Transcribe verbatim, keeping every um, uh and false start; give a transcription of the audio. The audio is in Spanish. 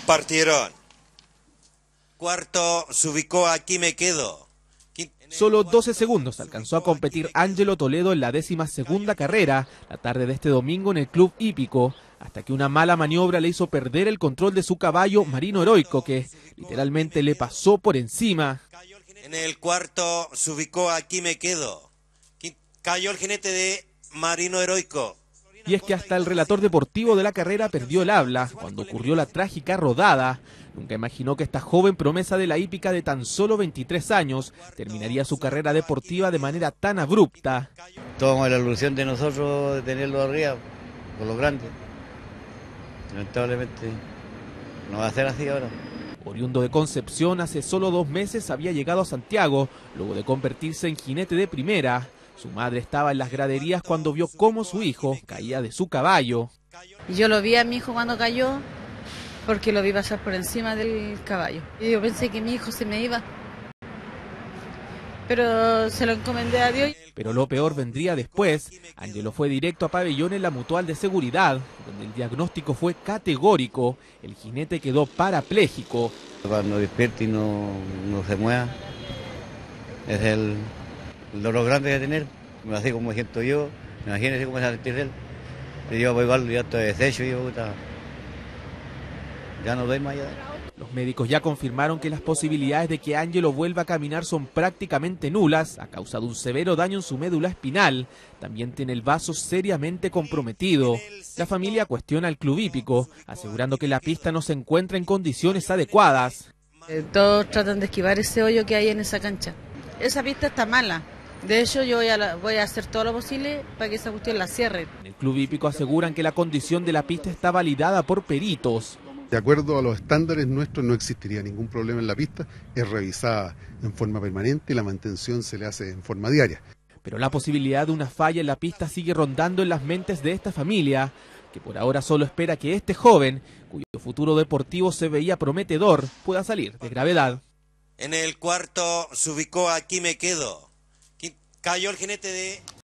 Partieron. Cuarto se ubicó Aquí Me Quedo. Solo doce segundos alcanzó a competir Ángelo Toledo en la décima segunda carrera, la tarde de este domingo en el Club Hípico, hasta que una mala maniobra le hizo perder el control de su caballo Marino Heroico, que literalmente le pasó por encima. En el cuarto se ubicó Aquí Me Quedo. Cayó el jinete de Marino Heroico. Y es que hasta el relator deportivo de la carrera perdió el habla cuando ocurrió la trágica rodada. Nunca imaginó que esta joven promesa de la hípica de tan solo veintitrés años terminaría su carrera deportiva de manera tan abrupta. Tomamos la ilusión de nosotros de tenerlo arriba, por lo grande. Lamentablemente no va a ser así ahora. Oriundo de Concepción, hace solo dos meses había llegado a Santiago, luego de convertirse en jinete de primera. Su madre estaba en las graderías cuando vio cómo su hijo caía de su caballo. Yo lo vi a mi hijo cuando cayó, porque lo vi pasar por encima del caballo. Y yo pensé que mi hijo se me iba, pero se lo encomendé a Dios. Pero lo peor vendría después. Ángelo fue directo a pabellón en la Mutual de Seguridad, donde el diagnóstico fue categórico. El jinete quedó parapléjico. Cuando despierte y no, no se mueva, es el, el dolor grande de tener. Así como siento yo, imagínese cómo se va a sentir él. Y yo voy igual, ya estoy deshecho, yo puta, ya no doy más allá. Los médicos ya confirmaron que las posibilidades de que Ángelo vuelva a caminar son prácticamente nulas. Ha causado un severo daño en su médula espinal. También tiene el vaso seriamente comprometido. La familia cuestiona al club hípico, asegurando que la pista no se encuentra en condiciones adecuadas. Eh, todos tratan de esquivar ese hoyo que hay en esa cancha. Esa pista está mala. De hecho, yo voy a, voy a hacer todo lo posible para que esa cuestión la cierre. En el club hípico aseguran que la condición de la pista está validada por peritos. De acuerdo a los estándares nuestros no existiría ningún problema en la pista, es revisada en forma permanente y la mantención se le hace en forma diaria. Pero la posibilidad de una falla en la pista sigue rondando en las mentes de esta familia, que por ahora solo espera que este joven, cuyo futuro deportivo se veía prometedor, pueda salir de gravedad. En el cuarto se ubicó Aquí Me Quedo. Cayó el jinete de